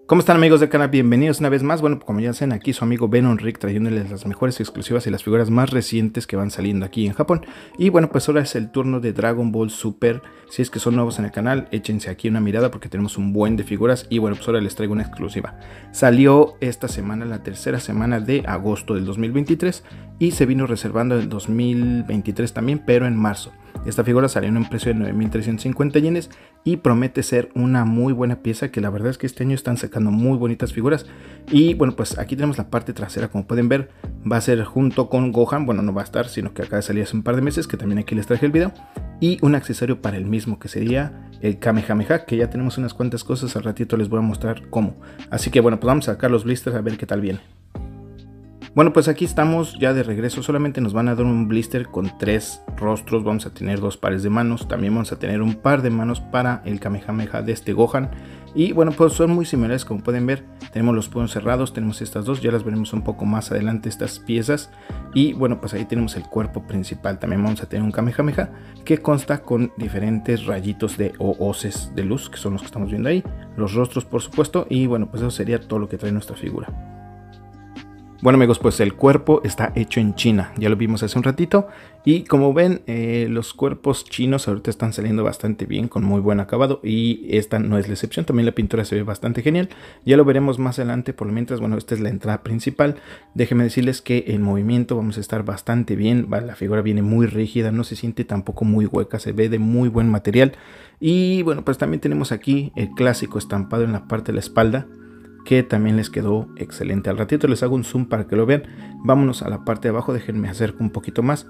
¿Cómo están, amigos del canal? Bienvenidos una vez más. Bueno, como ya saben, aquí su amigo Venom Rick trayéndoles las mejores exclusivas y las figuras más recientes que van saliendo aquí en Japón. Y bueno, pues ahora es el turno de Dragon Ball Super. Si es que son nuevos en el canal, échense aquí una mirada porque tenemos un buen de figuras. Y bueno, pues ahora les traigo una exclusiva. Salió esta semana, la tercera semana de agosto del 2023, y se vino reservando el 2023 también, pero en marzo. Esta figura salió en un precio de 9.350 yenes y promete ser una muy buena pieza, que la verdad es que este año están sacando muy bonitas figuras. Y bueno, pues aquí tenemos la parte trasera, como pueden ver, va a ser junto con Gohan. Bueno, no va a estar, sino que acaba de salir hace un par de meses, que también aquí les traje el video. Y un accesorio para el mismo, que sería el Kamehameha, que ya tenemos unas cuantas cosas, al ratito les voy a mostrar cómo. Así que bueno, pues vamos a sacar los blisters a ver qué tal viene. Bueno, pues aquí estamos ya de regreso. Solamente nos van a dar un blister con 3 rostros. Vamos a tener 2 pares de manos. También vamos a tener un par de manos para el Kamehameha de este Gohan. Y bueno, pues son muy similares, como pueden ver. Tenemos los puños cerrados, tenemos estas dos. Ya las veremos un poco más adelante, estas piezas. Y bueno, pues ahí tenemos el cuerpo principal. También vamos a tener un Kamehameha que consta con diferentes rayitos o hoces de luz, que son los que estamos viendo ahí. Los rostros, por supuesto. Y bueno, pues eso sería todo lo que trae nuestra figura. Bueno, amigos, pues el cuerpo está hecho en China, ya lo vimos hace un ratito, y como ven, los cuerpos chinos ahorita están saliendo bastante bien, con muy buen acabado, y esta no es la excepción. También la pintura se ve bastante genial, ya lo veremos más adelante. Por lo mientras, bueno, esta es la entrada principal. Déjenme decirles que en movimiento vamos a estar bastante bien. La figura viene muy rígida, no se siente tampoco muy hueca, se ve de muy buen material. Y bueno, pues también tenemos aquí el clásico estampado en la parte de la espalda, que también les quedó excelente. Al ratito les hago un zoom para que lo vean. Vámonos a la parte de abajo, déjenme acercar un poquito más.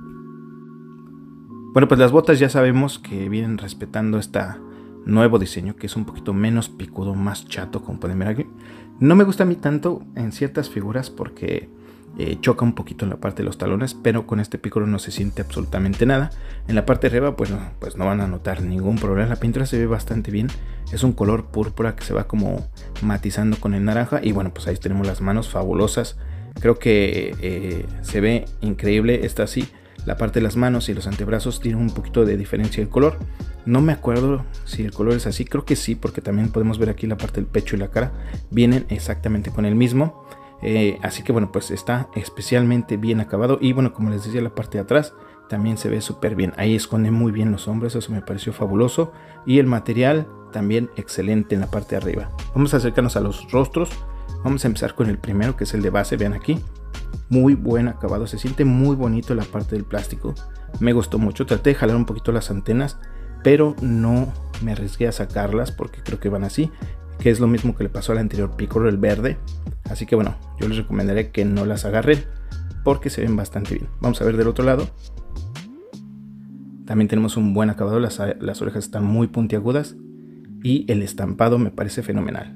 Bueno, pues las botas ya sabemos que vienen respetando este nuevo diseño, que es un poquito menos picudo, más chato, como pueden ver aquí. No me gusta a mí tanto en ciertas figuras porque choca un poquito en la parte de los talones, pero con este Piccolo no se siente absolutamente nada. En la parte de arriba pues no van a notar ningún problema. La pintura se ve bastante bien, es un color púrpura que se va como matizando con el naranja. Y bueno, pues ahí tenemos las manos fabulosas. Creo que se ve increíble. Esta sí, la parte de las manos y los antebrazos tienen un poquito de diferencia de color. No me acuerdo si el color es así, creo que sí, porque también podemos ver aquí la parte del pecho y la cara vienen exactamente con el mismo. Así que bueno, pues está especialmente bien acabado. Y bueno, como les decía, la parte de atrás también se ve súper bien. Ahí esconde muy bien los hombros, eso me pareció fabuloso. Y el material también excelente en la parte de arriba. Vamos a acercarnos a los rostros. Vamos a empezar con el primero, que es el de base. Vean aquí, muy buen acabado, se siente muy bonito la parte del plástico. Me gustó mucho. Traté de jalar un poquito las antenas, pero no me arriesgué a sacarlas porque creo que van así, que es lo mismo que le pasó al anterior Piccolo, el verde. Así que bueno, yo les recomendaré que no las agarren porque se ven bastante bien. Vamos a ver del otro lado. También tenemos un buen acabado, las orejas están muy puntiagudas y el estampado me parece fenomenal.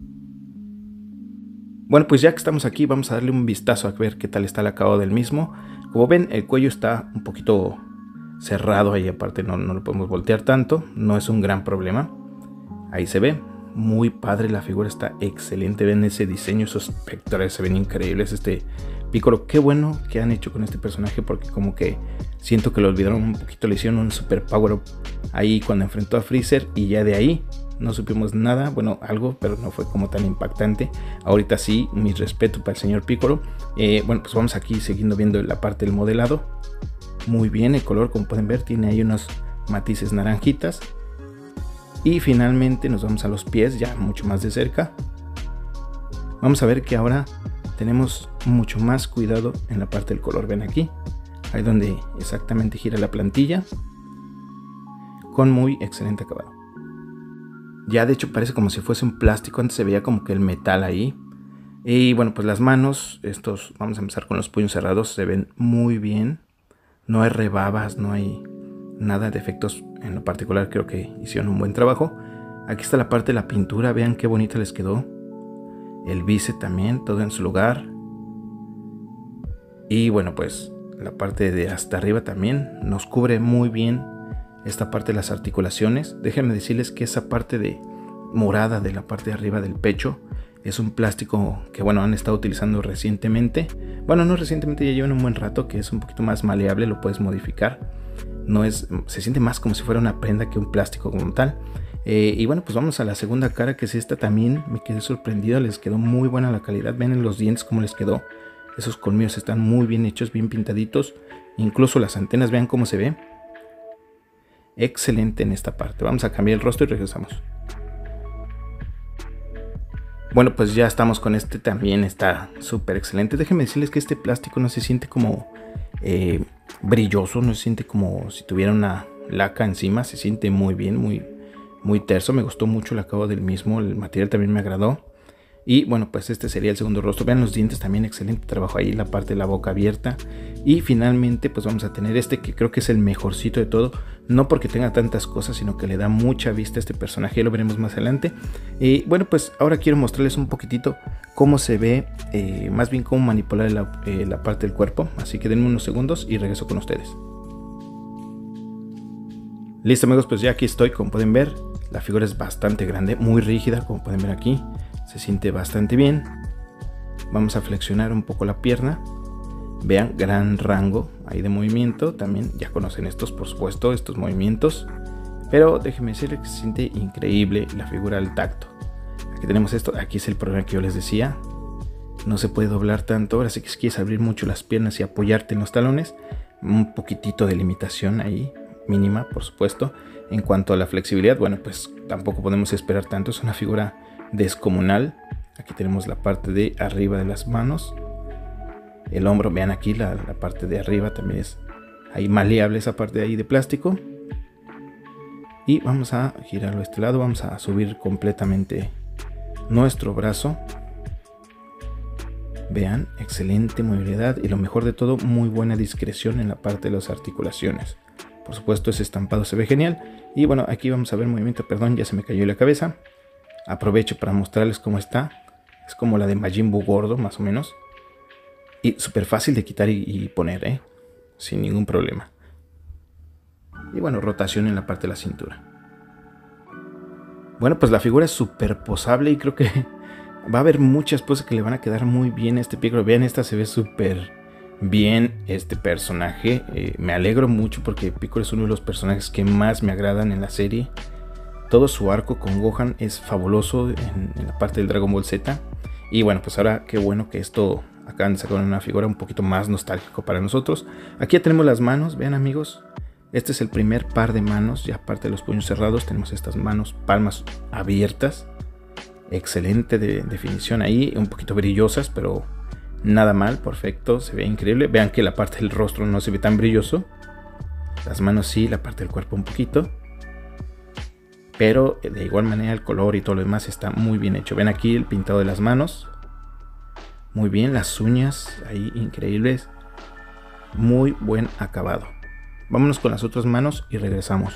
Bueno, pues ya que estamos aquí, vamos a darle un vistazo a ver qué tal está el acabado del mismo. Como ven, el cuello está un poquito cerrado ahí, aparte no lo podemos voltear tanto, no es un gran problema. Ahí se ve muy padre, la figura está excelente. Ven ese diseño, esos pectorales se ven increíbles. Este Piccolo, qué bueno que han hecho con este personaje, porque como que siento que lo olvidaron un poquito. Le hicieron un super power up ahí cuando enfrentó a Freezer, y ya de ahí no supimos nada. Bueno, algo, pero no fue como tan impactante. Ahorita sí, mi respeto para el señor Piccolo. Bueno, pues vamos aquí siguiendo viendo la parte del modelado. Muy bien el color, como pueden ver, tiene ahí unos matices naranjitas. Y finalmente nos vamos a los pies, ya mucho más de cerca. Vamos a ver que ahora tenemos mucho más cuidado en la parte del color. Ven aquí, ahí donde exactamente gira la plantilla, con muy excelente acabado. Ya de hecho parece como si fuese un plástico, antes se veía como que el metal ahí. Y bueno, pues las manos, vamos a empezar con los puños cerrados, se ven muy bien. No hay rebabas, no hay nada de efectos en lo particular. Creo que hicieron un buen trabajo. Aquí está la parte de la pintura, vean qué bonita les quedó. El bíceps también, todo en su lugar. Y bueno, pues la parte de hasta arriba también nos cubre muy bien esta parte de las articulaciones. Déjenme decirles que esa parte de morada de la parte de arriba del pecho es un plástico que bueno, han estado utilizando recientemente. Bueno, no recientemente, ya llevan un buen rato, que es un poquito más maleable, lo puedes modificar. Se siente más como si fuera una prenda que un plástico como tal. Y bueno, pues vamos a la segunda cara, que es esta. También me quedé sorprendido, les quedó muy buena la calidad. Ven en los dientes cómo les quedó. Esos colmillos están muy bien hechos, bien pintaditos. Incluso las antenas, vean cómo se ve. Excelente en esta parte. Vamos a cambiar el rostro y regresamos. Bueno, pues ya estamos con este, también está súper excelente. Déjenme decirles que este plástico no se siente como brilloso, no se siente como si tuviera una laca encima. Se siente muy bien, muy terso. Me gustó mucho el acabado del mismo, el material también me agradó. Y bueno, pues este sería el segundo rostro. Vean los dientes, también excelente trabajo ahí, la parte de la boca abierta. Y finalmente pues vamos a tener este, que creo que es el mejorcito de todo. No porque tenga tantas cosas, sino que le da mucha vista a este personaje. Ya lo veremos más adelante. Y bueno, pues ahora quiero mostrarles un poquitito cómo se ve, más bien cómo manipular la parte del cuerpo. Así que denme unos segundos y regreso con ustedes. Listo amigos, pues ya aquí estoy. Como pueden ver, la figura es bastante grande, muy rígida, como pueden ver aquí. Se siente bastante bien. Vamos a flexionar un poco la pierna. Vean, gran rango ahí de movimiento. También ya conocen estos, por supuesto, estos movimientos. Pero déjenme decirles que se siente increíble la figura al tacto. Aquí tenemos esto. Aquí es el problema que yo les decía. No se puede doblar tanto. Ahora sí que si quieres abrir mucho las piernas y apoyarte en los talones, un poquitito de limitación ahí, mínima, por supuesto. En cuanto a la flexibilidad, bueno, pues tampoco podemos esperar tanto. Es una figura descomunal. Aquí tenemos la parte de arriba de las manos, el hombro, vean aquí la parte de arriba también es ahí maleable, esa parte de ahí de plástico. Y vamos a girarlo a este lado, vamos a subir completamente nuestro brazo. Vean, excelente movilidad y lo mejor de todo, muy buena discreción en la parte de las articulaciones. Por supuesto, ese estampado se ve genial. Y bueno, aquí vamos a ver movimiento, perdón, ya se me cayó la cabeza. Aprovecho para mostrarles cómo está. Es como la de Majin Buu gordo, más o menos. Y súper fácil de quitar y poner, sin ningún problema. Y bueno, rotación en la parte de la cintura. Bueno, pues la figura es súper posable y creo que va a haber muchas cosas que le van a quedar muy bien a este Piccolo. Vean, esta se ve súper bien este personaje. Me alegro mucho porque Piccolo es uno de los personajes que más me agradan en la serie. Todo su arco con Gohan es fabuloso en la parte del Dragon Ball Z. Y bueno, pues ahora qué bueno que esto acaban de sacar una figura un poquito más nostálgico para nosotros. Aquí ya tenemos las manos, vean amigos. Este es el primer par de manos, ya aparte de los puños cerrados tenemos estas manos, palmas abiertas. Excelente definición ahí, un poquito brillosas, pero nada mal, perfecto, se ve increíble. Vean que la parte del rostro no se ve tan brilloso. Las manos sí, la parte del cuerpo un poquito. Pero de igual manera el color y todo lo demás está muy bien hecho. Ven aquí el pintado de las manos. Muy bien, las uñas ahí increíbles. Muy buen acabado. Vámonos con las otras manos y regresamos.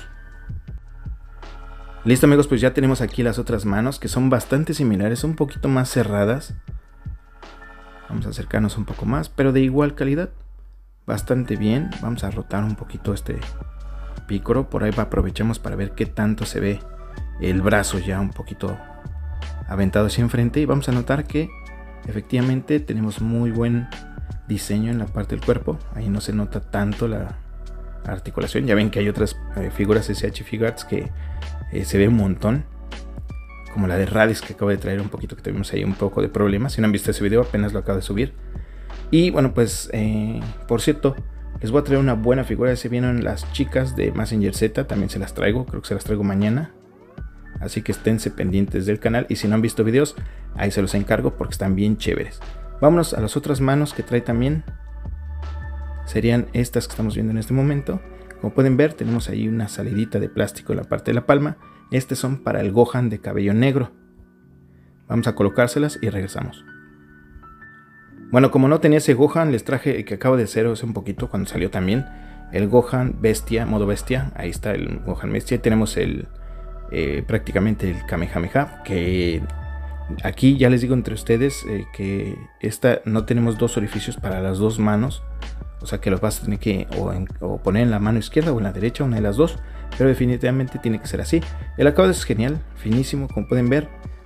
Listo amigos, pues ya tenemos aquí las otras manos que son bastante similares, un poquito más cerradas. Vamos a acercarnos un poco más, pero de igual calidad. Bastante bien. Vamos a rotar un poquito este Piccolo, por ahí aprovechamos para ver qué tanto se ve el brazo ya un poquito aventado hacia enfrente y vamos a notar que efectivamente tenemos muy buen diseño en la parte del cuerpo. Ahí no se nota tanto la articulación. Ya ven que hay otras figuras SH Figuarts que se ve un montón, como la de Raditz que acabo de traer un poquito, que tuvimos ahí un poco de problemas. Si no han visto ese video, apenas lo acabo de subir. Y bueno, pues por cierto, les voy a traer una buena figura. Se vienen las chicas de Mazinger Z, también se las traigo, creo que se las traigo mañana. Así que esténse pendientes del canal y si no han visto videos, ahí se los encargo porque están bien chéveres. Vámonos a las otras manos que trae también. Serían estas que estamos viendo en este momento. Como pueden ver, tenemos ahí una salidita de plástico en la parte de la palma. Estas son para el Gohan de cabello negro. Vamos a colocárselas y regresamos. Bueno, como no tenía ese Gohan, les traje el que acabo de hacer hace un poquito cuando salió también. El Gohan bestia, modo bestia. Ahí está el Gohan bestia. Y tenemos el prácticamente el Kamehameha. Que aquí ya les digo entre ustedes que no tenemos dos orificios para las dos manos. O sea que los vas a tener que o poner en la mano izquierda o en la derecha, una de las dos. Pero definitivamente tiene que ser así. El acabado es genial, finísimo, como pueden ver.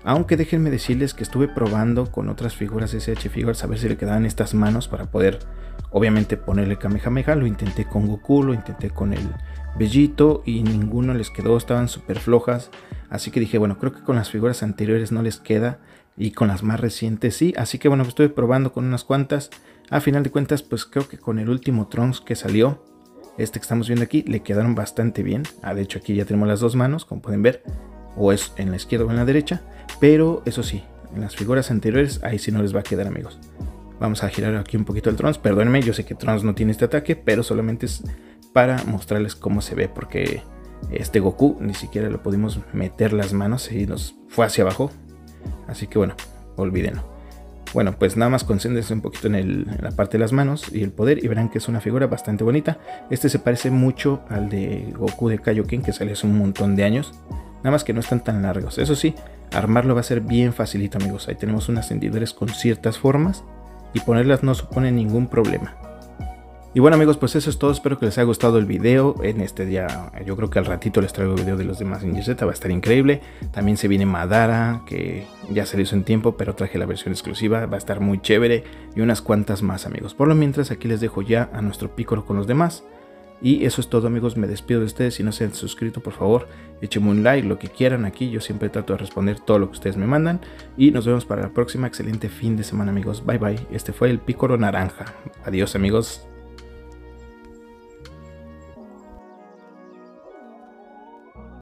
Aunque déjenme decirles que estuve probando con otras figuras SH Figures a ver si le quedaban estas manos para poder obviamente ponerle Kamehameha. Lo intenté con Goku, lo intenté con el Bellito y ninguno les quedó, estaban súper flojas. Así que dije, bueno, creo que con las figuras anteriores no les queda y con las más recientes sí. Así que bueno, estuve probando con unas cuantas. A final de cuentas, pues creo que con el último Trunks que salió, este que estamos viendo aquí, le quedaron bastante bien. De hecho aquí ya tenemos las dos manos, como pueden ver, o es en la izquierda o en la derecha. Pero eso sí, en las figuras anteriores ahí sí no les va a quedar, amigos. Vamos a girar aquí un poquito el Trunks. Perdónenme, yo sé que Trunks no tiene este ataque, pero solamente es para mostrarles cómo se ve, porque este Goku ni siquiera lo pudimos meter las manos y nos fue hacia abajo. Así que bueno, olvídenlo. Bueno, pues nada más concéntrense un poquito en la parte de las manos y el poder y verán que es una figura bastante bonita. Este se parece mucho al de Goku de Kaioken que salió hace un montón de años. Nada más que no están tan largos. Eso sí, armarlo va a ser bien facilito, amigos. Ahí tenemos unas hendidores con ciertas formas y ponerlas no supone ningún problema. Y bueno, amigos, pues eso es todo. Espero que les haya gustado el video. En este día, yo creo que al ratito les traigo el video de los demás Mazinger Z. Va a estar increíble. También se viene Madara, que ya se le hizo en tiempo, pero traje la versión exclusiva. Va a estar muy chévere. Y unas cuantas más, amigos. Por lo mientras, aquí les dejo ya a nuestro Piccolo con los demás. Y eso es todo, amigos. Me despido de ustedes. Si no se han suscrito, por favor, échenme un like, lo que quieran aquí. Yo siempre trato de responder todo lo que ustedes me mandan. Y nos vemos para la próxima. Excelente fin de semana, amigos. Bye, bye. Este fue el Piccolo naranja. Adiós, amigos.